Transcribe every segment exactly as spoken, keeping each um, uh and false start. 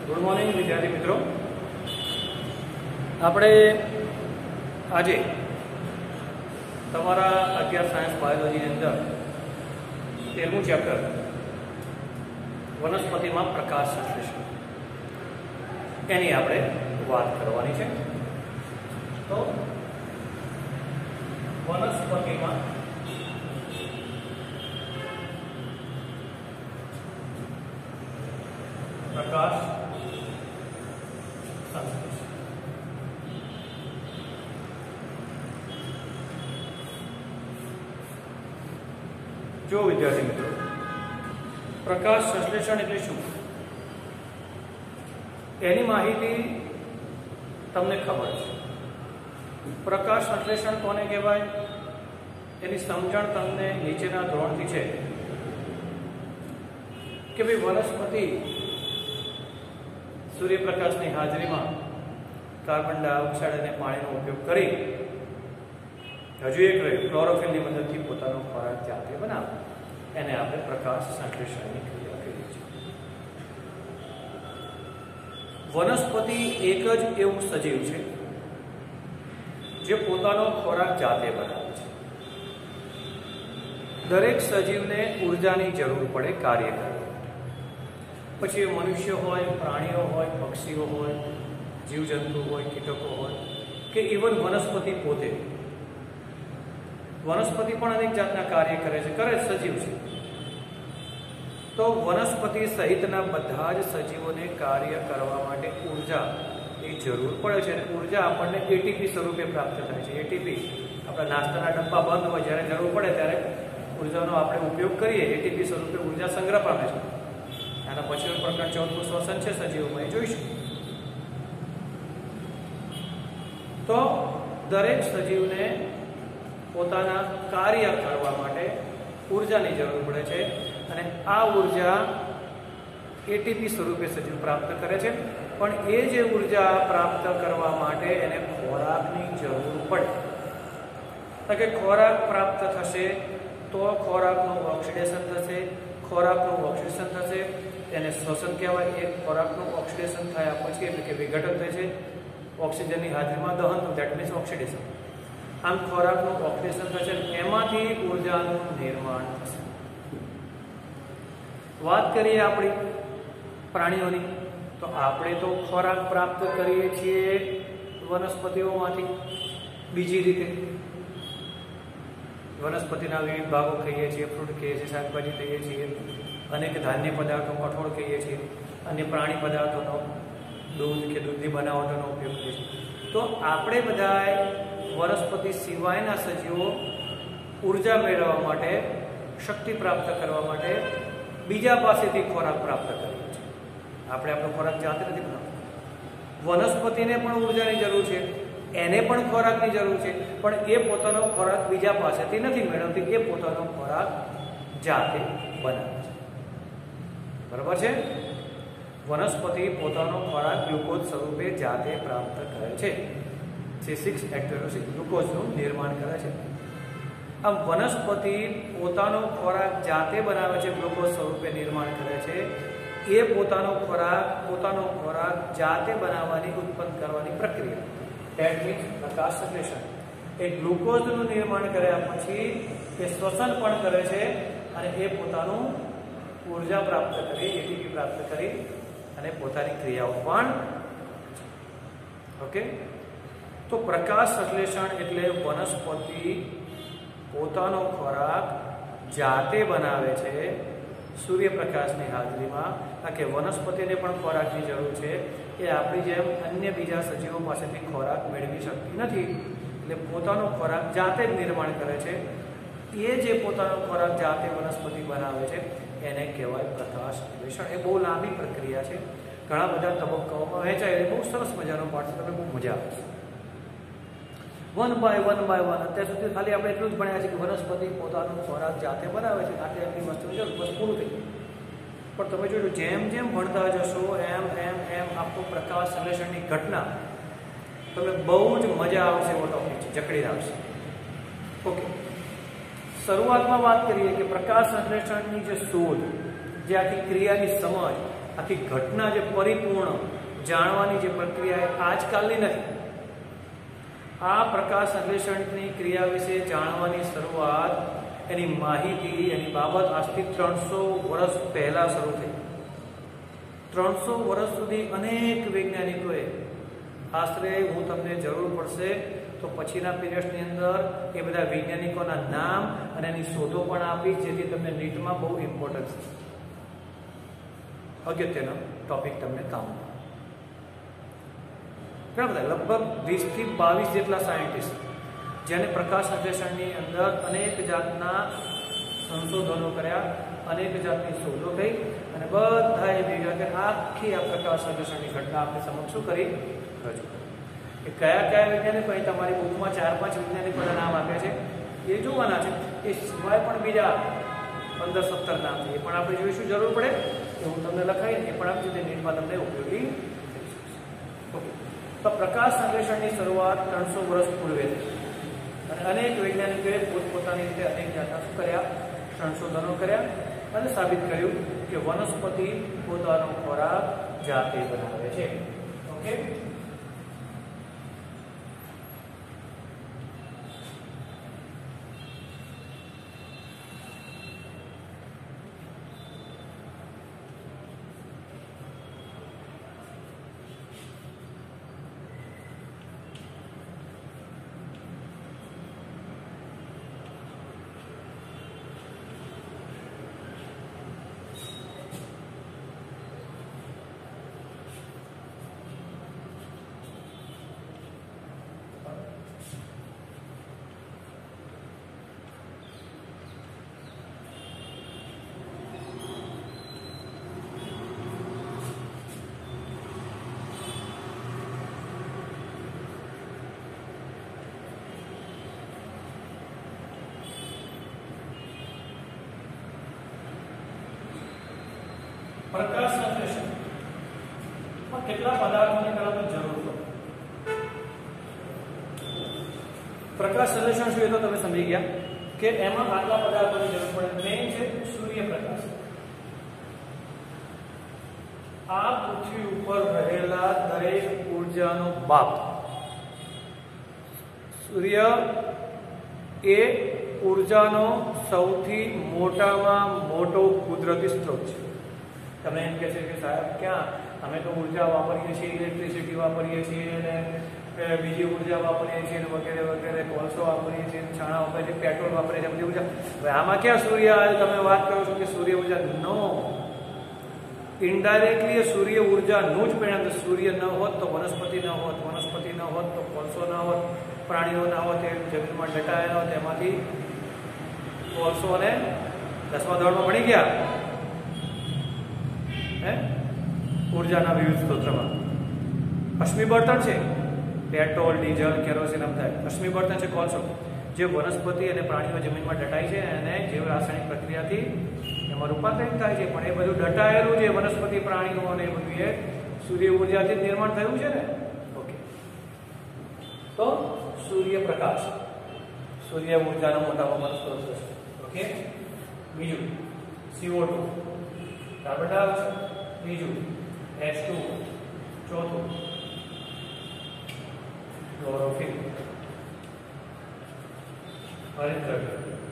Good morning વિદ્યાર્થી મિત્રો, આપણે આજે તમારા અગિયાર સાયન્સ બાયોલોજીની અંદર તેરમું ચેપ્ટર વનસ્પતિમાં પ્રકાશ સંશ્લેષણ એની આપણે વાત કરવાની છે. તો વનસ્પતિમાં પ્રકાશ સંશ્લેષણ. જો વિદ્યાર્થી મિત્રો, પ્રકાશ સંશ્લેષણ એટલે શું એની માહિતી તમને ખબર છે. પ્રકાશ સંશ્લેષણ કોને કહેવાય એની સમજણ તમને નીચેના ધોરણથી છે કે ભાઈ વનસ્પતિ સૂર્યપ્રકાશની હાજરીમાં કાર્બન ડાયોક્સાઇડ અને પાણીનો ઉપયોગ કરી હજુ એક રહ્યું ક્લોરોફિલની મદદથી પોતાનો ખોરાક જાતે બનાવે, એને આપણે પ્રકાશ સંશ્લેષણની ક્રિયા કહીએ છીએ. વનસ્પતિ એક જ એવું સજીવ છે જે પોતાનો ખોરાક જાતે બનાવે છે. દરેક સજીવને ઉર્જાની જરૂર પડે કાર્ય કરવા. પછી એ મનુષ્ય હોય, પ્રાણીઓ હોય, પક્ષીઓ હોય, જીવજંતુ હોય, કીટકો હોય કે ઇવન વનસ્પતિ પોતે. વનસ્પતિ પણ અનેક જાતના કાર્ય કરે છે, કરે સજીવ છે. તો વનસ્પતિ સહિતના બધા જ સજીવોને કાર્ય કરવા માટે ઉર્જા એ જરૂર પડે છે. અને ઉર્જા આપણને એટીપી સ્વરૂપે પ્રાપ્ત થાય છે. એટીપી આપણા નાસ્તાના ડબ્બા બંધ હોય, જ્યારે જરૂર પડે ત્યારે ઉર્જાનો આપણે ઉપયોગ કરીએ, એટીપી સ્વરૂપે ઉર્જા સંગ્રહ પામે છે. આના પછીનો પ્રકાર ચોથું શ્વસન છે સજીવોમાં, એ જોઈશું. તો દરેક સજીવને પોતાના કાર્ય કરવા માટે ઉર્જાની જરૂર પડે છે અને આ ઉર્જા એટીપી સ્વરૂપે સજીવ પ્રાપ્ત કરે છે. પણ એ જે ઉર્જા પ્રાપ્ત કરવા માટે એને ખોરાકની જરૂર પડે. કે ખોરાક પ્રાપ્ત થશે તો ખોરાકનું ઓક્સિડેશન થશે. ખોરાકનું ઓક્સિડેશન થશે એને શ્વસન કહેવાય. એક ખોરાકનું ઓક્સિડેશન થયા પછી એટલે કે વિઘટન થાય છે ઓક્સિજનની હાજરીમાં દહન, તો દેટ મીન્સ ઓક્સિડેશન. આમ ખોરાકનું ઓક્સિડેશન થશે, એમાંથી ઉર્જાનું નિર્માણ થશે. વાત કરીએ આપણી પ્રાણીઓની, તો આપણે તો ખોરાક પ્રાપ્ત કરીએ છીએ વનસ્પતિઓમાંથી. બીજી રીતે વનસ્પતિના વિવિધ ભાગો ખાઈએ છીએ, ફ્રૂટ ખાઈએ છીએ, શાકભાજી ખાઈએ છીએ, અનેક ધાન્ય પદાર્થો, કઠોળ ખાઈએ છીએ, અન્ય પ્રાણી પદાર્થોનો દૂધ કે દૂધની બનાવટોનો ઉપયોગ કરીએ છીએ. તો આપણે બધા વનસ્પતિ સિવાયના સજીવો ઉર્જા મેળવવા માટે, શક્તિ પ્રાપ્ત કરવા માટે બીજા પાસેથી ખોરાક પ્રાપ્ત કરીએ છીએ. આપણે આપણો ખોરાક જાતે નથી બનાવતા. વનસ્પતિને પણ ઉર્જાની જરૂર છે, એને પણ ખોરાકની જરૂર છે, પણ એ પોતાનો ખોરાક બીજા પાસેથી નથી મેળવતી, એ પોતાનો ખોરાક જાતે બનાવે છે. બરાબર છે? વનસ્પતિ પોતાનો ખોરાક ગ્લુકોઝ સ્વરૂપે જાતે પ્રાપ્ત કરે છે. સી સિક્સ એક્ટિવ ગ્લુકોઝનું નિર્માણ કરે છે. આમ વનસ્પતિ પોતાનો ખોરાક જાતે બનાવે છે, ગ્લુકોઝ સ્વરૂપે નિર્માણ કરે છે. એ પોતાનો ખોરાક પોતાનો ખોરાક જાતે બનાવવાની, ઉત્પન્ન કરવાની પ્રક્રિયા, ધેટ મીન્સ પ્રકાશ સંશ્લેષણ. એ ગ્લુકોઝનું નિર્માણ કર્યા પછી એ શ્વસન પણ કરે છે અને એ પોતાનું ઉર્જા પ્રાપ્ત કરી, એટીપી પ્રાપ્ત કરી અને પોતાની ક્રિયાઓ પણ. ઓકે, તો પ્રકાશ સંશ્લેષણ એટલે વનસ્પતિ પોતાનો ખોરાક જાતે બનાવે છે સૂર્યપ્રકાશની હાજરીમાં. કારણ કે વનસ્પતિને પણ ખોરાકની જરૂર છે. એ આપણી જેમ અન્ય બીજા સજીવો પાસેથી ખોરાક મેળવી શકતી નથી, એટલે પોતાનો ખોરાક જાતે જ નિર્માણ કરે છે. એ જે પોતાનો ખોરાક જાતે વનસ્પતિ બનાવે છે એને કહેવાય પ્રકાશ સંશ્લેષણ. એ બહુ લાંબી પ્રક્રિયા છે, ઘણા બધા તબક્કાઓમાં વહેંચાય. એ બહુ સરસ મજાનો પાઠ છે, તમને બહુ મજા આવે છે. One by one by one અત્યાર સુધી ખાલી આપણે એટલું જ ભણ્યા છે કે વનસ્પતિ પોતાનો ખોરાક જાતે બનાવે છે, આટલી આટલી વસ્તુ છે, બસ પૂરું થઈ ગયું. પણ તમે જોજો, જેમ જેમ ભણતા જશો એમ એમ એમ આખો પ્રકાશ સંશ્લેષણની ઘટના તમને બહુ જ મજા આવશે. એવો ટોપિક છે, જકડી આવશે. ઓકે, શરૂઆતમાં વાત કરીએ કે પ્રકાશ સંશ્લેષણની જે શોધ, જે આખી ક્રિયાની સમજ આખી ઘટના જે પરિપૂર્ણ જાણવાની જે પ્રક્રિયા આજકાલની નથી. આ પ્રકાશ સંશ્લેષણની ક્રિયા વિશે જાણવાની શરૂઆત, એની માહિતી, એની બાબત આજથી ત્રણસો વર્ષ પહેલા શરૂ થઈ. ત્રણસો વર્ષ સુધી અનેક વૈજ્ઞાનિકોએ, આશરે હું તમને જરૂર પડશે તો પછીના પીરિયડની અંદર એ બધા વૈજ્ઞાનિકોના નામ અને એની શોધો પણ આપી, જેથી તમને નીટમાં બહુ ઇમ્પોર્ટન્સ અગત્યનો ટોપિક તમને કામ આવે. ઘણા બધા, લગભગ વીસ થી બાવીસ જેટલા સાયન્ટિસ્ટ જેને પ્રકાશ સંશ્લેષણની અંદર અનેક જાતના સંશોધનો કર્યા, અનેક જાતની શોધો થઈ અને બધાએ ભેગા કે આખી આ પ્રકાશ સંશ્લેષણની ઘટના આપણે સમક્ષ શું કરી રજૂ કરી. એ કયા કયા વૈજ્ઞાનિકો, અહીં તમારી બુકમાં ચાર પાંચ વૈજ્ઞાનિકોના નામ આપ્યા છે, એ જોવાના છે. એ સિવાય પણ બીજા પંદર સત્તર નામ છે, એ પણ આપણે જોઈશું. જરૂર પડે કે હું તમને લખાવી, એ પણ આપી, જે નીટમાં તમને ઉપયોગી થઈ શકશે. ઓકે, તો પ્રકાશ સંશ્લેષણની શરૂઆત ત્રણસો વર્ષ પૂર્વે થઈ અને અનેક વૈજ્ઞાનિકોએ પોતપોતાની રીતે અનેક જાતના શું કર્યા, સંશોધનો કર્યા અને સાબિત કર્યું કે વનસ્પતિ પોતાનો ખોરાક જાતે બનાવે છે. ઓકે, પ્રકાશ સંશ્લેષણમાં કેટલા પદાર્થોની કરવાની જરૂર પડે? પ્રકાશ સંશ્લેષણ શું, એ તો તમે સમજી ગયા કે એમાં આટલા પદાર્થોની જરૂર પડે. મેઇન છે સૂર્યપ્રકાશ. આ પૃથ્વી ઉપર રહેલા દરેક ઉર્જાનો બાપ સૂર્ય એ ઉર્જાનો સૌથી મોટામાં મોટો કુદરતી સ્ત્રોત છે. તમે એમ કહે છે કે સાહેબ ક્યાં, અમે તો ઉર્જા વાપરીએ છીએ, ઇલેક્ટ્રિસિટી વાપરીએ છીએ અને બીજી ઉર્જા વાપરીએ છીએ વગેરે વગેરે, કોલસો વાપરીએ છીએ, છાણા વાપરીએ છીએ, પેટ્રોલ વાપરીએ છીએ, બધી ઉર્જા. હવે આમાં ક્યાં સૂર્ય આવે? તમે વાત કરો છો કે સૂર્ય ઉર્જા, નો, ઇનડાયરેક્ટલી સૂર્ય ઉર્જાનું જ પરિણામ. સૂર્ય ન હોત તો વનસ્પતિ ન હોત, વનસ્પતિ ન હોત તો કોલસો ન હોત, પ્રાણીઓ ન હોત, એ જમીનમાં દટાયા ન હોત. એમાંથી કોલસો અને દસમા ધોરણમાં ભણી ગયા હે ઉર્જાના વિવિધ સ્ત્રોત્રમાં. અશ્મિ બળતણ છે, પેટ્રોલ, ડીઝલ, કેરોસીન આમ થાય. અશ્મિ બળતણ છે કોલસો, જે વનસ્પતિ અને પ્રાણીઓ જમીનમાં દટાય છે અને જે રાસાયણિક પ્રક્રિયાથી એમાં રૂપાંતરિત થાય છે. પણ એ બધું દટાયેલું છે, વનસ્પતિ, પ્રાણીઓ અને એ બધું એ સૂર્ય ઉર્જાથી નિર્માણ થયું છે ને. ઓકે, તો સૂર્યપ્રકાશ સૂર્ય ઉર્જાનો મોટામાં મોટો સ્ત્રોત છે. ઓકે, બીજું સીઓ ટુ, કાર્બન ડાયોક્સાઇડ. ત્રીજું એચ ટુ. ચોથું ક્લોરોફિલ, હરિતદ્રવ્ય.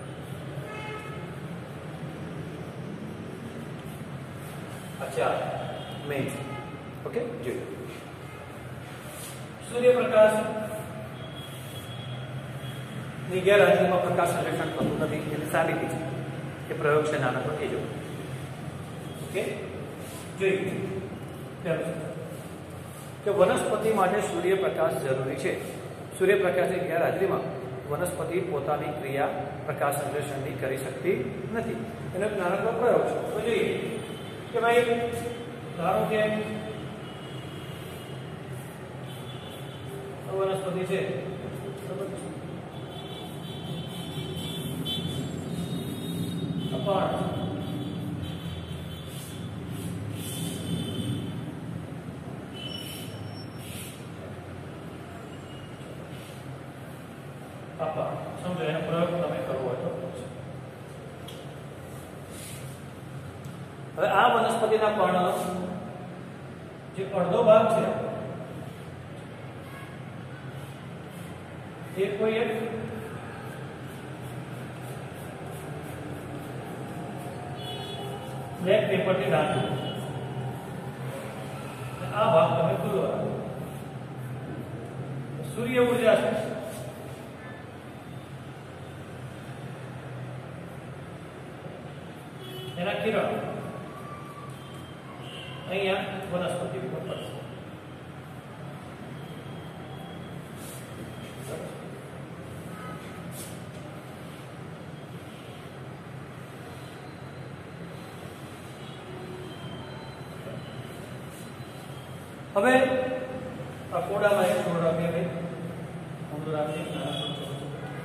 અચ્છા, મેઇન. ઓકે, જોઈએ સૂર્યપ્રકાશ ની ગેરહાજરીમાં પ્રકાશ સંશ્લેષણ થતું નથી. એની સાબિતી છે કે પ્રયોગ છે નાના પર એ જો. ઓકે, જોઈએ કે વનસ્પતિ માટે સૂર્યપ્રકાશ જરૂરી છે. સૂર્યપ્રકાશની ગેરહાજરીમાં વનસ્પતિ પોતાની ક્રિયા પ્રકાશ સંશ્લેષણની કરી શકતી નથી. એનો એક નાનકડો પ્રયોગ છે. તો જોઈએ કે ભાઈ, ધારો કે વનસ્પતિ છે, અપાર અપાર સમજો, એનો પ્રયોગ તમે કરવો હોય તો. હવે આ વનસ્પતિના પર્ણ જે અડધો ભાગ છે એ કોઈ એક બ્લેક પેપરથી ઢાંકવું, આ ભાગ તમે ખુલ્લો રાખો. સૂર્ય ઉર્જા છે એના કિરણ અહીંયા વનસ્પતિ ઉપર પડશે. હવે આ કોડામાં એક છોડ રાખીએ ભાઈ, ઊંડો રાખીએ, નાના છોડ છોડ.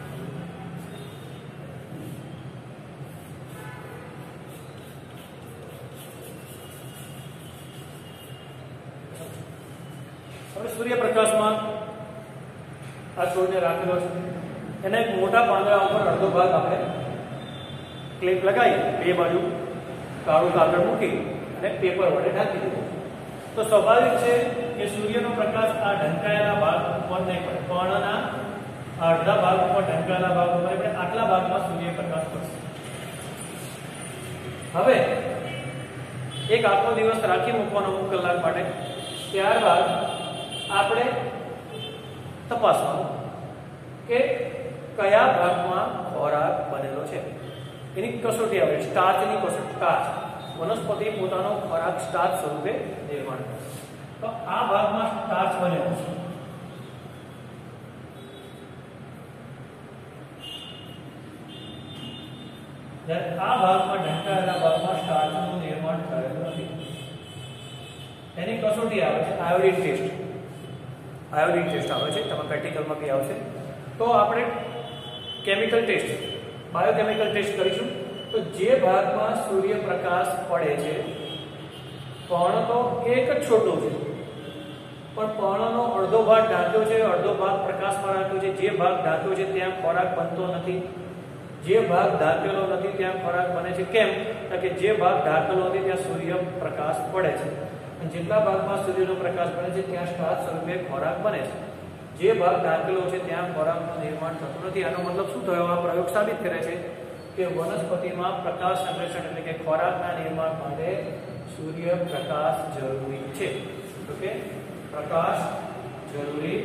હવે સૂર્યપ્રકાશમાં આ છોડને રાખેલો છે, એના એક મોટા પાંદડા ઉપર અડધો ભાગ આપણે ક્લિપ લગાવી, બે બાજુ કાળું કાગળ મૂકી અને પેપર વડે ઢાંકી દીધું. તો સ્વાભાવિક છે કે સૂર્યનો પ્રકાશ આ ઢંકાયેલા ભાગ ઉપર નહીં પડે, પર્ણના અડધા ભાગ ઉપર ઢંકાયેલા ભાગ ઉપર એટલે આટલા ભાગમાં સૂર્યપ્રકાશ પડશે. હવે એક આખો દિવસ રાખી મૂકવાનો અમુક કલાક માટે, ત્યારબાદ આપણે તપાસવાનું કે કયા ભાગમાં ખોરાક બનેલો છે. એની કસોટી આવે, સ્ટાર્ચની કસોટી. સ્ટાર્ચ, વનસ્પતિ પોતાનો ખોરાક સ્ટાર્ચ સ્વરૂપે નિર્માણ કરે. તો આ ભાગમાં સ્ટાર્ચ બનેલો છે. જ્યારે આ ભાગમાં ઢંકાયેલા ભાગમાં સ્ટાર્ચનું નિર્માણ થયેલું નથી. એની કસોટી આવે છે આયોડિન ટેસ્ટ. આયોડિન ટેસ્ટ આવે છે, તમે પ્રેક્ટિકલમાં બી આવશે. તો આપણે કેમિકલ ટેસ્ટ, બાયોકેમિકલ ટેસ્ટ કરીશું. તો જે ભાગમાં સૂર્યપ્રકાશ પડે છે, પર્ણ તો એક જ છોટું છે, પણ પર્ણનો અડધો ભાગ ઢાંક્યો છે, અડધો ભાગ પ્રકાશમાં રાખ્યો છે. જે ભાગ ઢાંક્યો છે ત્યાં ખોરાક બનતો નથી, જે ભાગ ઢાંકેલો નથી ત્યાં ખોરાક બને છે. કેમ? કે જે ભાગ ઢાંકેલો નથી ત્યાં સૂર્યપ્રકાશ પડે છે, અને જેટલા ભાગમાં સૂર્યનો પ્રકાશ પડે છે ત્યાં સ્ટાર્ચ સ્વરૂપે ખોરાક બને છે. જે ભાગ ઢાંકેલો છે ત્યાં ખોરાકનું નિર્માણ થતું નથી. આનો મતલબ શું થયો? આ પ્રયોગ સાબિત કરે છે કે વનસ્પતિમાં પ્રકાશ સંશ્લેષણ એટલે કે ખોરાકના નિર્માણ માટે સૂર્યપ્રકાશ જરૂરી છે. ઓકે, પ્રકાશ જરૂરી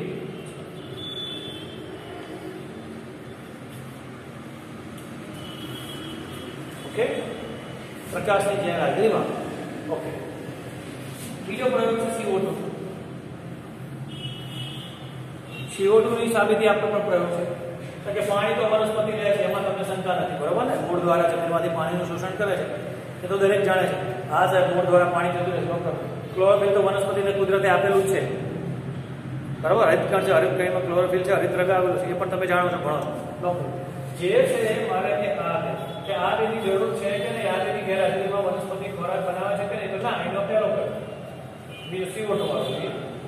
ઓકે પ્રકાશની જ્યાં હાજરીમાં. ઓકે, બીજો પ્રયોગ છે C O two. C O two ની સાબિતી આપનો પણ પ્રયોગ છે કે પાણી તો વનસ્પતિ લે છે, એમાં તમને શંકા નથી, બરોબર ને? મૂળ દ્વારા જમીનમાંથી પાણીનું શોષણ કરે છે, એ તો દરેક જાણે છે. હા સાહેબ, મૂળ દ્વારા પાણી જતું રહે. ડોક્ટર, ક્લોરોફિલ તો વનસ્પતિને કુદરતે આપેલું જ છે, બરોબર? હરિતકણ છે, હરિતકણમાં ક્લોરોફિલ છે, હરિતરંગ આવેલું છે, એ પણ તમે જાણો છો, ભણો છો. ડોક્ટર, જે છે મારે કે આ કે આ તેની જરૂર છે કે નહીં, આ તેની ગેરહાજરીમાં વનસ્પતિ ખોરાક બનાવે છે કે નહીં, તો ના, એનો પહેલો પ્રયોગ. બીજો સી ઓ ટુ વાળો.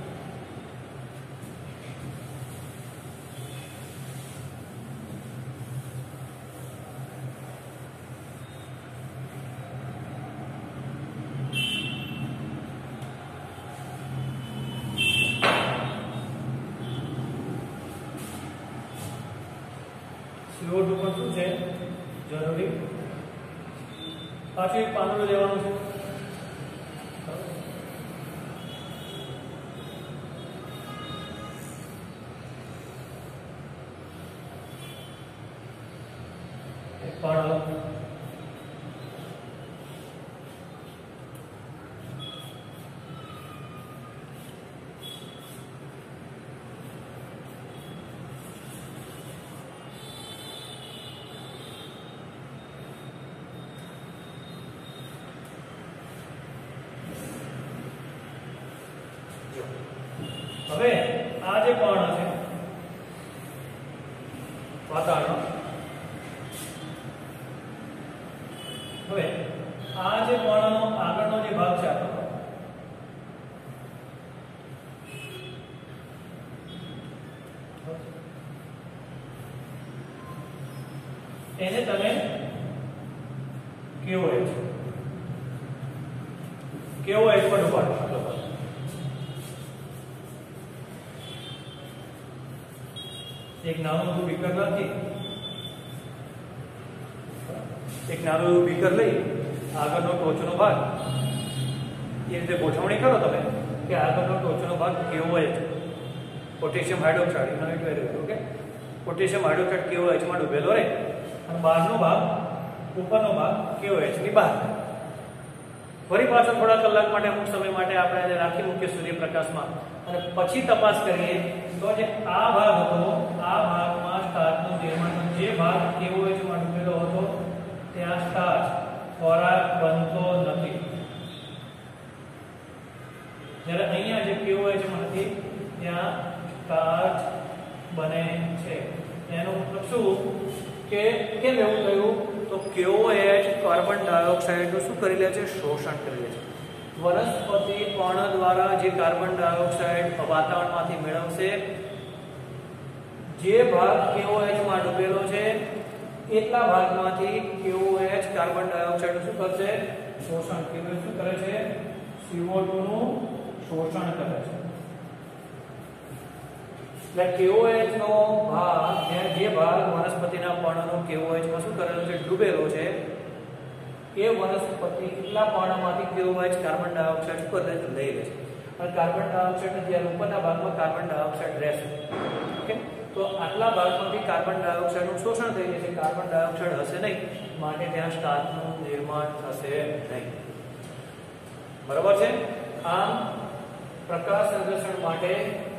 સી ઓ ટુ પણ શું છે? જરૂરી. પાછું એક પાંદડું લેવાનું છે. એક પાંદડું. હવે આ જે પર્ણ છે વાતાવરણ, હવે આ જે પર્ણનો આગળનો જે ભાગ છે આપણો, એને તમે કેવો એચ કેવો એચ પર ઉપાડો. એક નાનું એવું બીકર રાખી, એક નાનું એવું બીકર લઈ આગળનો ટોચનો ભાગ એ રીતે ગોઠવણી કરો તમે કે આગળનો ટોચનો ભાગ કેવો હોય છે, potassium hydroxide innovate variable okay, potassium hydroxide કેવો હોય છે માં ડૂબેલો રહે અને બહારનો ભાગ ઉપરનો ભાગ કેવો હોય છે ની બહાર. ફરી પાછો થોડા કલાક માટે અમુક સમય માટે આપણે એને રાખી મૂકીએ સૂર્યપ્રકાશમાં અને પછી તપાસ કરીએ તો જે આ ભાગ હતો આ ભાગમાં સ્ટાર્ચનું નિર્માણ, જે ભાગ કેવો હોય છે માં ડૂબેલો હતો ત્યાં સ્ટાર્ચ ખોરાક બનતો નથી, જ્યારે અહીંયા જે કેવો હોય છે માંથી ત્યાં સ્ટાર્ચ બને છે. એનો મતલબ શું કે કેમ એવું થયું તો કેઓએચ કાર્બન ડાયોક્સાઇડનું શું કરી લે છે, શોષણ કરી લે છે. વનસ્પતિ પર્ણ દ્વારા જે કાર્બન ડાયોક્સાઇડ વાતાવરણમાંથી મેળવશે, જે ભાગ કેઓએચ માં ડૂબેલો છે એટલા ભાગમાંથી કેઓએચ કાર્બન ડાયોક્સાઇડ શું કરશે, શોષણ કરે. શું કરે છે, સીઓ ટુ નું શોષણ કરે છે. એટલે કેઓએચ નો ભાગ જે ભાગ વનસ્પતિના પર્ણનો કેઓએચ માં શું કરેલો છે, ડૂબેલો છે, એ વનસ્પતિ એટલા પર્ણમાંથી કેઓએચ કાર્બન ડાયોક્સાઇડ શું કરે છે, લઈ લે છે. અને કાર્બન ડાયોક્સાઇડ જ્યારે ઉપરના ભાગમાં કાર્બન ડાયોક્સાઇડ રહેશે ઓકે, તો આટલા ભાગમાંથી કાર્બન ડાયોક્સાઇડનું શોષણ થઈ જશે, કાર્બન ડાયોક્સાઇડ હશે નહીં, માટે ત્યાં સ્ટાર્ચનું નિર્માણ થશે નહીં. બરાબર છે. આમ પ્રકાશ સંશ્લેષણ માટે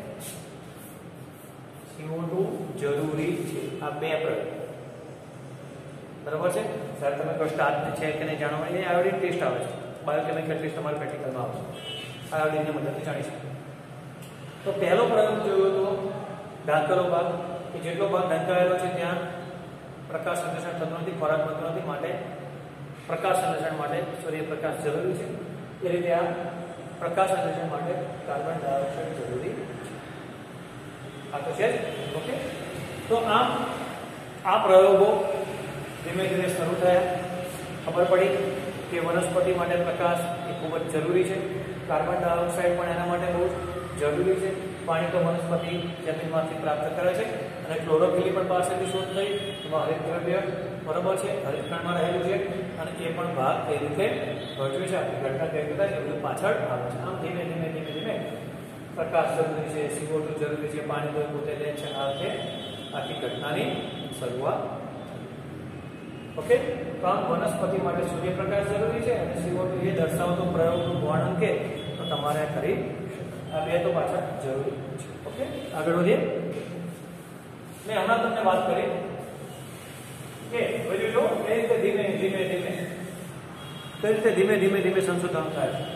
સીઓ ટુ જરૂરી છે. આ બે પ્રયોગ બરાબર છે. સર તમે કોઈ સ્ટાર્ચ છે કે નહીં જાણવા એ આયોડિન ટેસ્ટ આવે છે, બાયોકેમિકલ ટેસ્ટ તમારા પ્રેક્ટિકલમાં આવશે, આયોડિનની મદદથી જાણી શકો. તો પહેલો પ્રયોગ જોયો તો ઢાંકેલો ભાગ કે જેટલો ભાગ ઢંકાયેલો છે ત્યાં પ્રકાશ સંશ્લેષણ થતું નથી, ખોરાક બનતો નથી, માટે પ્રકાશ સંશ્લેષણ માટે સૂર્યપ્રકાશ જરૂરી છે. એ રીતે આ પ્રકાશ સંશ્લેષણ માટે કાર્બન ડાયોક્સાઇડ જરૂરી છે. આ તો છે જ ઓકે. તો આમ આ પ્રયોગો ધીમે ધીમે શરૂ થયા, ખબર પડી કે વનસ્પતિ માટે પ્રકાશ એ ખૂબ જ જરૂરી છે, કાર્બન ડાયોક્સાઇડ પણ એના માટે બહુ જરૂરી છે. પાણી તો વનસ્પતિ જમીનમાંથી પ્રાપ્ત કરે છે અને ક્લોરોફિલ પણ પાસેથી શોધ થઈ, એમાં હરિતદ્રવ્ય બરોબર છે, હરિતકણમાં રહેલું છે અને એ પણ ભાગ કઈ રીતે ભજવે છે, આપણી ઘટના કઈ રીતે એ બધું પાછળ આવે છે. આમ ધીમે ધીમે ધીમે ધીમે પ્રકાશ જરૂરી છે, સીઓ ટુ જરૂરી છે, પાણી તો પોતે લે છે, આ રીતે આખી ઘટનાની શરૂઆત. ઓકે. તો આમ વનસ્પતિ માટે સૂર્યપ્રકાશ જરૂરી છે અને સીઓ ટુ એ દર્શાવતો પ્રયોગનું વર્ણન કે તો તમારે કરી આ બે તો પાછળ જરૂરી છે. ઓકે. આગળ વધીએ. મેં હમણાં તમને વાત કરી કે હજુ જો એ રીતે ધીમે ધીમે ધીમે કઈ રીતે ધીમે ધીમે ધીમે સંશોધન થાય છે.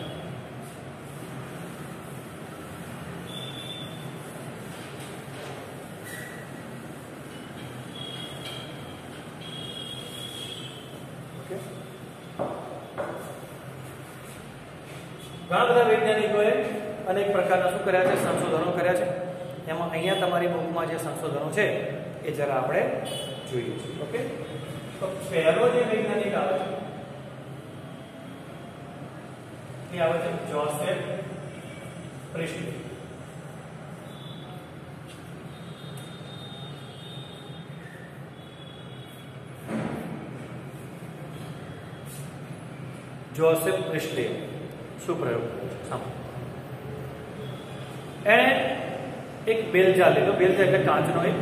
ઘણા બધા વૈજ્ઞાનિકોએ અનેક પ્રકારના શું કર્યા છે, સંશોધનો કર્યા છે. એમાં અહીંયા તમારી બુકમાં જે સંશોધનો છે એ જરા આપણે જોઈએ છીએ. ઓકે. તો પહેલો જે વૈજ્ઞાનિક આવે છે એ આવે છે જોસેફ પ્રિસ્ટલી. જોસેફ પ્રિસ્ટલી શું પ્રયોગ સાંભળો. એણે એક બેલજા લીધો, બેલજા એટલે કાચનો એક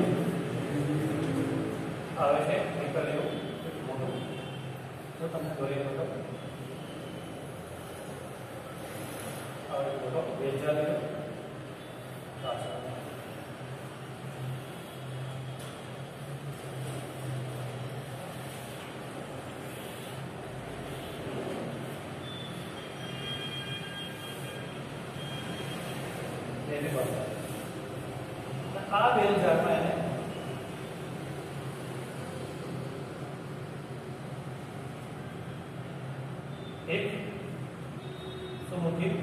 આવે છે પેપર એવું મોટું, જો તમને દોરી હતો આવે મોટો બેલજા લીધો કાચનો. આ બેલજારમાં એને એક સુમુખી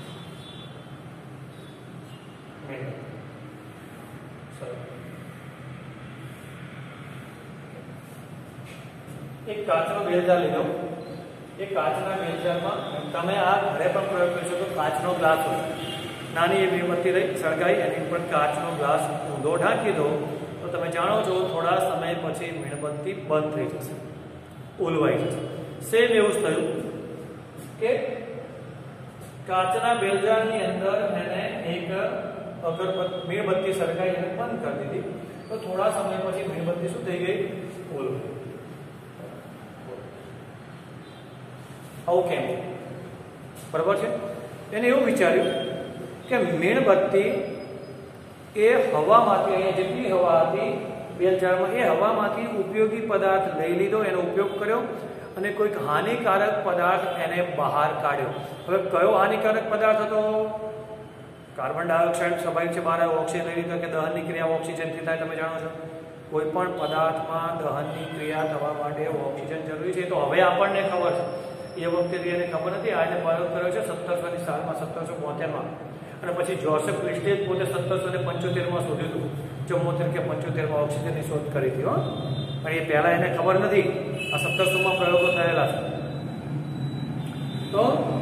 મેળવ્યો. એક કાચનો બેલજાર લીધો. એ કાચના બેલજારમાં તમે આ ઘરે પણ પ્રયોગ કરી શકો. કાચનો ગ્લાસ હોય, નાની એવી મીણબત્તી રહી સળગાઈ એની ઉપર કાચનો ગ્લાસ ઊંધો ઢાંકી દો તો તો તમે જાણો છો થોડા સમય પછી મીણબત્તી બંધ થઈ જશે, ઓલવાઈ જશે. સેમ એવું જ થયું કે કાચના બેલજારની અંદર એને એક અગરબત્તી મીણબત્તી સળગાઈ એને બંધ કરી દીધી, તો થોડા સમય પછી મીણબત્તી શું થઈ ગઈ? ઓલવાઈ. આવું કેમ? બરાબર છે. એને એવું વિચાર્યું કે મીણબત્તી એ હવામાંથી, અહીંયા જેટલી હવા હતી બેલજારમાં, એ હવામાંથી ઉપયોગી પદાર્થ લઈ લીધો, એનો ઉપયોગ કર્યો અને કોઈક હાનિકારક પદાર્થ એને બહાર કાઢ્યો. હવે કયો હાનિકારક પદાર્થ હતો? કાર્બન ડાયોક્સાઇડ સ્વાભાવિક છે બહાર આવ્યો, ઓક્સિજન લઈ લીધો કે દહનની ક્રિયા ઓક્સિજનથી થાય, તમે જાણો છો. કોઈ પણ પદાર્થમાં દહનની ક્રિયા થવા માટે ઓક્સિજન જરૂરી છે. તો હવે આપણને ખબર છે, એ વખતે એને ખબર નથી. આને પ્રયોગ કર્યો છે સત્તરસોની સાલમાં, સત્તરસો બોતેરમાં, અને પછી જોસેફ લિસ્ટે પોતે સત્તરસો ને પંચોતેરમાં શોધ્યું હતું, ચુમ્મોતેર કે પંચોતેરમાં ઓક્સિજનની શોધ કરી હતી. હો, પણ એ પહેલા એને ખબર નથી. આ સત્તરસોમાં પ્રયોગો થયેલા છે. તો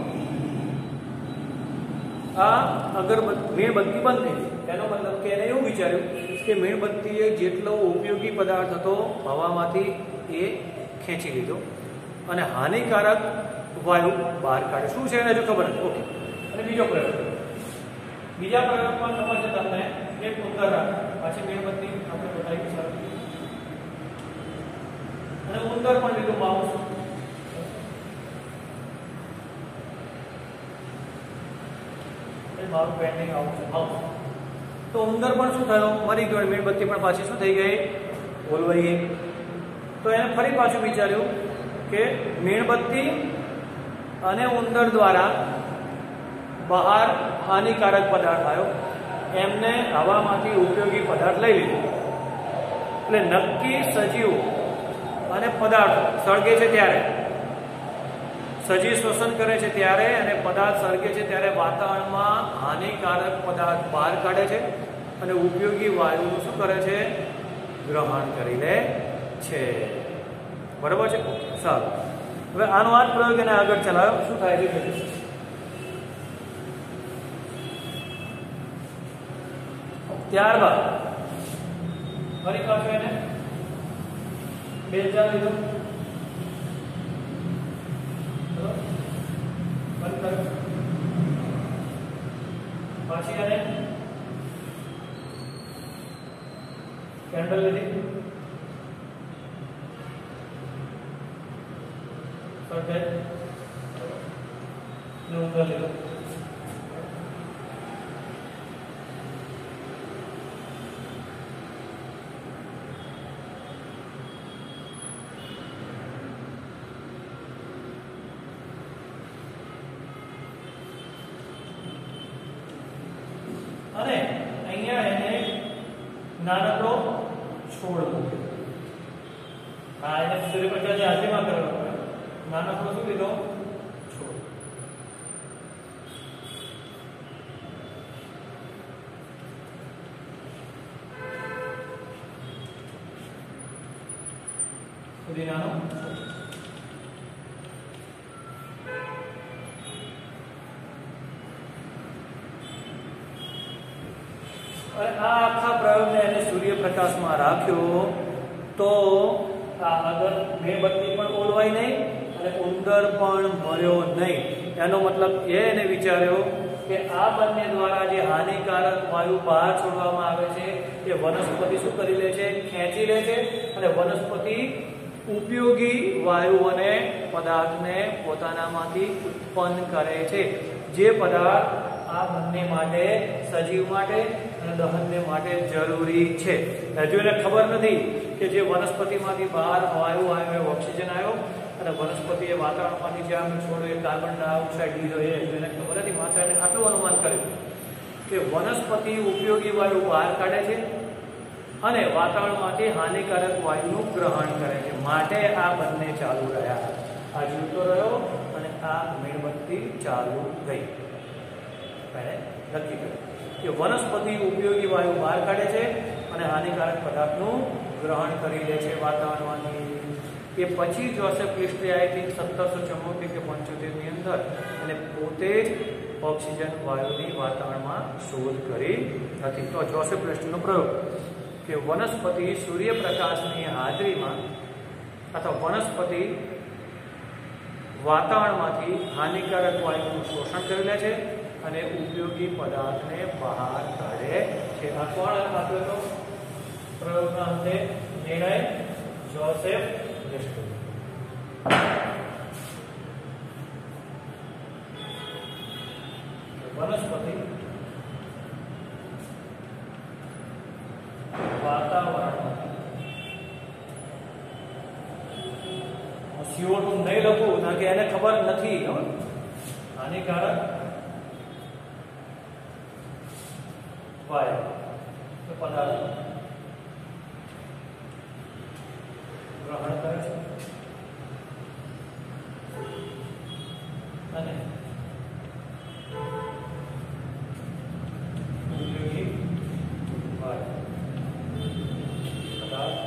આ અગરબત્તી મીણબત્તી બંધ થઈ, એનો મતલબ કે એને એવું વિચાર્યું કે મીણબત્તીએ જેટલો ઉપયોગી પદાર્થ હતો હવામાંથી એ ખેંચી લીધો અને હાનિકારક વાયુ બહાર કાઢે. શું છે એને હજુ ખબર નથી. ઓકે. અને બીજો પ્રયોગ, બીજા પ્રયોગમાં ખબર છે તમને, એક ઉંદર પાછી મીણબત્તી આપણે બતાવી છે અને ઉંદર પણ લીધું માઉસ. મારું પેન્ડિંગ આવું છે માઉસ. તો ઉંદર પણ શું થયો? મરી ગયો. મીણબત્તી પણ પાછી શું થઈ ગઈ? ઓલવાઈ ગઈ. તો એને ફરી પાછું વિચાર્યું કે મીણબત્તી અને ઉંદર દ્વારા બહાર હાનિકારક પદાર્થ આવ્યો, એમને હવામાંથી ઉપયોગી પદાર્થ લઈ લીધો. એટલે નક્કી સજીવો અને પદાર્થો સળગે છે ત્યારે, સજીવ શ્વસન કરે છે ત્યારે અને પદાર્થ સળગે છે ત્યારે વાતાવરણમાં હાનિકારક પદાર્થ બહાર કાઢે છે અને ઉપયોગી વાયુનું શું કરે છે? ગ્રહણ કરી લે છે. બરાબર છે? સારું. હવે આનો આ પ્રયોગ એને આગળ ચલાવ્યો. શું થાય છે? ત્યારબાદ ફરી પાછું એને બેલજાર લીધો, પાછી એને કેન્ડલ લીધી, ઉંદર લીધો. અને અહીંયા એને નાનકડો છોડ મૂક્યો. હા, એને સૂર્યપ્રકાશ હાથીમાં કરવો પડે. નાનકડો શું લીધો? છોડ. પુદીનાનો છોડ. આ આખા પ્રયોગને એને સૂર્યપ્રકાશમાં રાખ્યો તો આ આગળ મીણબત્તી પણ ઓલવાઈ નહીં અને ઉંદર પણ મર્યો નહીં. એનો મતલબ એને વિચાર્યો કે આ બંને દ્વારા જે હાનિકારક વાયુ બહાર છોડવામાં આવે છે એ વનસ્પતિ શું કરી લે છે? ખેંચી લે છે અને વનસ્પતિ ઉપયોગી વાયુ અને પદાર્થને પોતાનામાંથી ઉત્પન્ન કરે છે, જે પદાર્થ આ બંને માટે, સજીવ માટે અને દહનને માટે જરૂરી છે. હજુ એને ખબર નથી કે જે વનસ્પતિમાંથી બહાર વાયુ આવ્યો, ઓક્સિજન આવ્યો અને વનસ્પતિએ વાતાવરણમાંથી જે આપણે છોડ્યો એ કાર્બન ડાયોક્સાઇડ લીધો. એ હજુ એને ખબર નથી. માત્ર એને આટલું અનુમાન કર્યું કે વનસ્પતિ ઉપયોગી વાયુ બહાર કાઢે છે અને વાતાવરણમાંથી હાનિકારક વાયુનું ગ્રહણ કરે છે, માટે આ બંને ચાલુ રહ્યા. આ જીવતો રહ્યો અને આ મીણબત્તી ચાલુ ગઈ. નક્કી કર્યું કે વનસ્પતિ ઉપયોગી વાયુ બહાર કાઢે છે અને હાનિકારક પદાર્થનું ગ્રહણ કરી લે છે વાતાવરણમાંથી. એ પછી જોસેફ લિસ્ટે આઈ થિંક સત્તરસો ચુમ્મોતેર કે પંચોતેર ની અંદર અને પોતે જ ઓક્સિજન વાયુની વાતાવરણમાં શોધ કરી હતી. તો જોસેફ લિસ્ટનો પ્રયોગ. કે વનસ્પતિ સૂર્યપ્રકાશની હાજરીમાં અથવા વનસ્પતિ વાતાવરણમાંથી હાનિકારક વાયુનું શોષણ કરી લે છે અને ઉપયોગી પદાર્થને બહાર કાઢે છે. આ કોણ આપ્યો પ્રયોગના અંતે નિર્ણય? Joseph Priestley. વનસ્પતિ વાતાવરણમાંથી સીઓ ટુ નહીં લખું કારણ કે એને ખબર નથી હાનિકારક વાયુ પદાર્થ ગ્રહણ કરે છે અને ઉપયોગી વાયુ પદાર્થ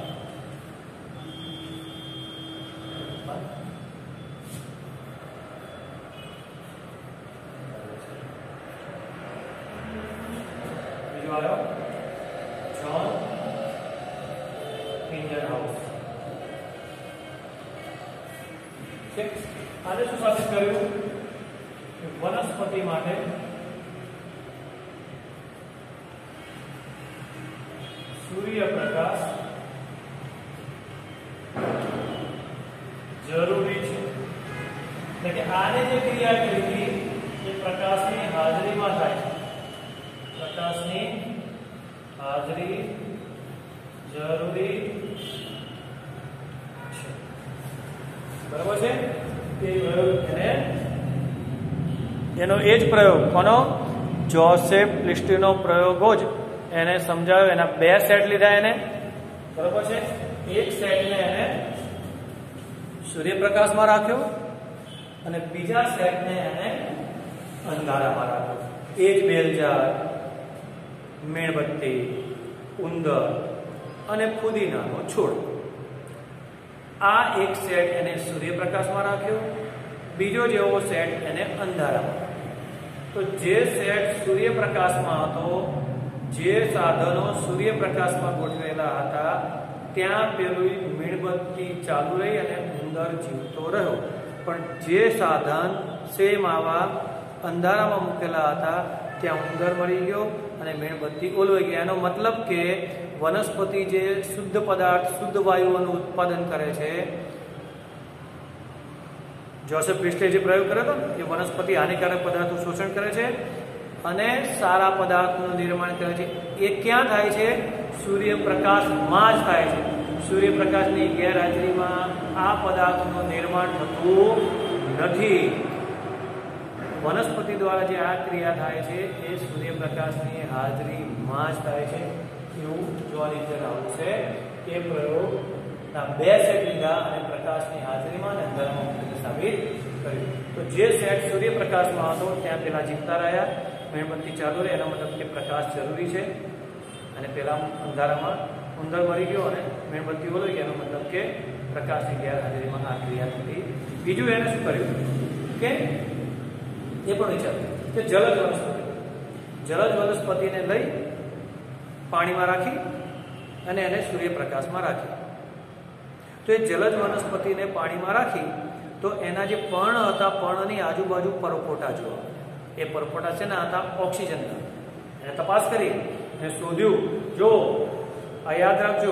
John Ingenhouse. આને શું સાબિત કર્યું કે વનસ્પતિ માટે સૂર્યપ્રકાશ જરૂરી છે. એટલે કે આને જે ક્રિયા કરી હતી એ પ્રકાશની હાજરીમાં થાય છે. પ્રકાશની હાજરી જરૂરી છે. બરાબર છે? તે પ્રયોગ એને એનો એ જ પ્રયોગ કોનો? જોસેફ લિસ્ટ્રીનો પ્રયોગો જ એને સમજાવ્યો. એના બે સેટ લીધા એને. બરાબર છે? એક સેટને એને સૂર્યપ્રકાશમાં રાખ્યો અને બીજા સેટને એને અંધારામાં રાખ્યો. એ જ બેલજાર, મીણબત્તી, ઉંદર અને ફુદીનાનો છોડ. આ એક સેટ એને સૂર્યપ્રકાશમાં રાખ્યો, બીજો જેવો સેટ એને અંધારામાં. તો જે સેટ સૂર્યપ્રકાશમાં હતો, જે સાધનો સૂર્યપ્રકાશમાં ગોઠવેલા હતા, ત્યાં પેલું મીણબત્તી ચાલુ રહી અને ઉંદર જીવતો રહ્યો. પણ જે સાધન સેમ આવા અંધારામાં મૂકેલા હતા ત્યાં ઉંદર મરી ગયો અને મીણબત્તી ઓલવાઈ ગયા. એનો મતલબ કે વનસ્પતિ જે શુદ્ધ પદાર્થ, શુદ્ધ વાયુઓનું ઉત્પાદન કરે છે, જોસેફ લિસ્ટ્રીએ જે પ્રયોગ કર્યો હતો કે વનસ્પતિ હાનિકારક પદાર્થનું શોષણ કરે છે અને સારા પદાર્થનું નિર્માણ કરે છે, એ ક્યાં થાય છે? સૂર્યપ્રકાશમાં જ થાય છે. સૂર્યપ્રકાશની ગેરહાજરીમાં આ પદાર્થનું નિર્માણ થતું નથી. વનસ્પતિ દ્વારા જે આ ક્રિયા થાય છે એ સૂર્યપ્રકાશની હાજરીમાં જ થાય છે એવું જોન ઇન્જનહાઉસે એ પ્રયોગના બે સેટ લીધા અને પ્રકાશની હાજરીમાં અને અંધારામાં સાબિત કર્યું. તો જે સેટ સૂર્યપ્રકાશમાં હતો ત્યાં પેલા જીવતા રહ્યા, મીણબત્તી ચાલુ રહે, એનો મતલબ કે પ્રકાશ જરૂરી છે. અને પેલા અંધારામાં ઉંદર મરી ગયો અને મીણબત્તી ઓલવી ગઈ, એનો મતલબ કે પ્રકાશની ગેરહાજરીમાં આ ક્રિયા થતી. બીજું એને શું કર્યું કે એ પણ વિચાર્યું કે જલજ વનસ્પતિ જલજ વનસ્પતિને લઈ પાણીમાં રાખી અને એને સૂર્યપ્રકાશમાં રાખી. તો એ જલજ વનસ્પતિને પાણીમાં રાખી તો એના જે પર્ણ હતા, પર્ણની આજુબાજુ પરપોટા જોવા. એ પરપોટા છે ને હતા ઓક્સિજનના. એને તપાસ કરી અને શોધ્યું. જો આ યાદ રાખજો,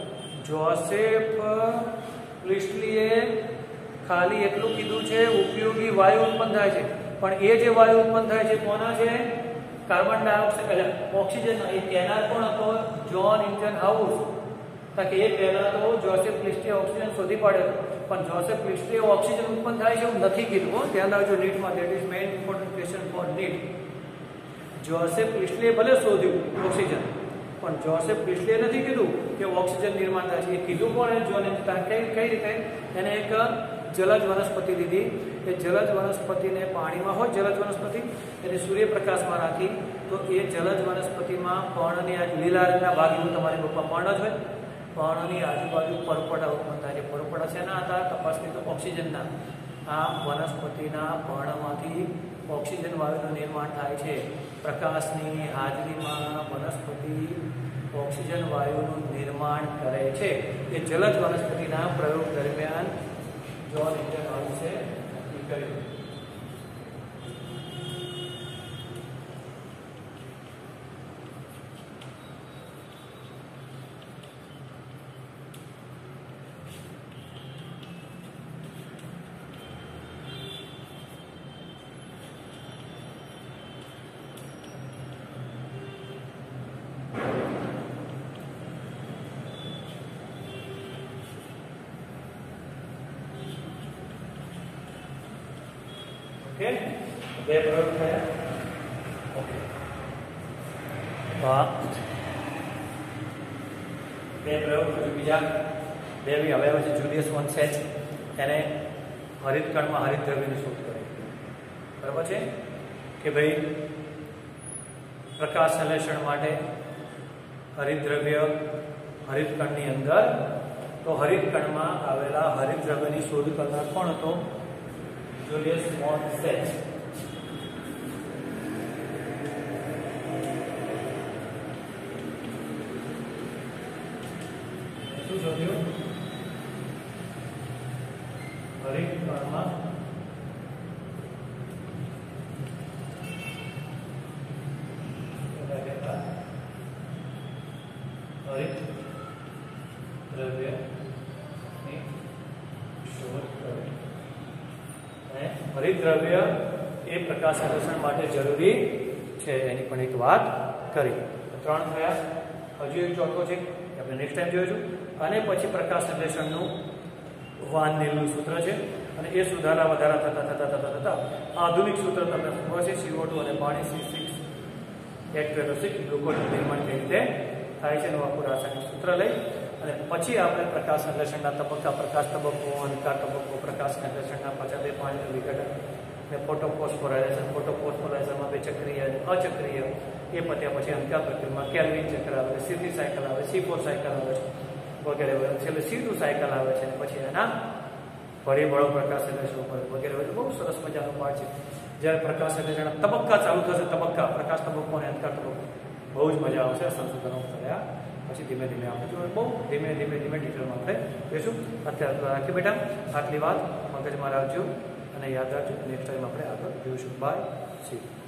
જોસેફ લિસ્ટ્રીએ ખાલી એટલું કીધું છે ઉપયોગી વાયુ ઉત્પન્ન થાય છે, પણ એ જે વાયુ ઉત્પન્ન થાય છે કોના છે? Carbon dioxide, oxygen. એ કેનાર પણ હતો જોન ઇન્જનહાઉસ. કારણ કે એ પહેલા તો જોસેફ લિસ્ટ્રીએ ઓક્સિજન શોધી પાડ્યો, પણ જોસેફ લિસ્ટ્રીએ ઓક્સિજન ઉત્પન્ન થાય છે એવું નથી કીધું. ધ્યાન રાખજો નીટમાં, that is main important question for NEET. Joseph લિસ્ટ્રીએ ભલે શોધ્યું ઓક્સિજન, પણ જોસેફ લિસ્ટ્રીએ નથી કીધું કે ઓક્સિજન નિર્માણ થાય છે. એ કીધું પણ જોન કઈ કઈ રીતે? એને એક જલજ વનસ્પતિ લીધી. એ જલજ વનસ્પતિને પાણીમાં હોય, જલજ વનસ્પતિ એને સૂર્યપ્રકાશમાં રાખી તો એ જલજ વનસ્પતિમાં પર્ણની આ લીલા રંગના ભાગનું તમારી ગ્રુપમાં પર્ણ જ હોય, પર્ણની આજુબાજુ પરપોટા ઉત્પન્ન થાય છે. પરપોટા શેના હતા? તપાસ કરી તો ઓક્સિજનના. આ વનસ્પતિના પર્ણમાંથી ઓક્સિજન વાયુનું નિર્માણ થાય છે. પ્રકાશની હાજરીમાં વનસ્પતિ ઓક્સિજન વાયુનું નિર્માણ કરે છે. એ જલજ વનસ્પતિના પ્રયોગ દરમિયાન જ્હોન ઇન્ટરનોલ્સે કર્યું. ઓકે, બે પ્રયોગ થયા. ઓકે, તો આ બે પ્રયોગ બીજા બે બી હવે છે. જુલિયસ વોન સેચ એને હરિતકણમાં હરિતદ્રવ્યની શોધ કરી. બરાબર છે કે ભાઈ પ્રકાશ સંશ્લેષણ માટે હરિતદ્રવ્ય હરિતકણની અંદર, તો હરિતકણમાં આવેલા હરિતદ્રવ્યની શોધ કરનાર કોણ હતો? Julius von Setch. શું શોધ્યું? હરિતકણમાં હરિતદ્રવ્યની શોધ કરી. હરિતદ્રવ્ય એ પ્રકાશ સંશ્લેષણ માટે જરૂરી છે એની પણ એક વાત કરી. ત્રણ થયા. હજુ એક ચોથો છે, આપણે નેક્સ્ટ ટાઈમ જોઈશું. અને પછી પ્રકાશ સંશ્લેષણનું વાન નીલનું સૂત્ર છે, અને એ સુધારા વધારા થતા થતા થતા થતા આધુનિક સૂત્ર તમને ખબર છે, સીઓ ટુ અને પાણી સી સિક્સ એટ સિક્સ ગ્લુકોઝનું નિર્માણ કઈ રીતે થાય છે એનું આખું રાસાયણિક સૂત્ર લઈ અને પછી આપણે પ્રકાશ સંશ્લેષણના તબક્કા, પ્રકાશ તબક્કો, અંધકાર તબક્કો, પ્રકાશ સંશ્લેષણના પાછા બે પાણીનું વિઘટન ને ફોટોફોસ્ફોરાઇઝેશન, ફોટોફોસ્ફોરાઇઝેશનમાં બે ચક્રીય અને અચક્રીય, એ પત્યા પછી અંધકાર પ્રક્રિયામાં કેલ્વિન ચક્ર આવે, સીધી સાયકલ આવે, સી ફોર સાયકલ આવે વગેરે વગેરે, છેલ્લે સી ટુ સાયકલ આવે છે અને પછી એના પરિબળો પ્રકાશ સંશ્લેષણ ઉપર વગેરે વગેરે. બહુ સરસ મજાનો પાઠ છે. જ્યારે પ્રકાશ સંશ્લેષણના તબક્કા ચાલુ થશે, તબક્કા પ્રકાશ તબક્કો અને અંધકાર તબક્કો, બહુ જ મજા આવશે. સંશોધનો થયા પછી ધીમે ધીમે આપણે જોયું, બહુ ધીમે ધીમે ધીમે ડિટેલમાં આપણે જોઈશું. અત્યારે તો રાખીએ બેટા, આટલી વાત મગજમાં રાખજો અને યાદ રાખજો. નેક્સ્ટ ટાઈમ આપણે આગળ જોઈશું. Bye, C.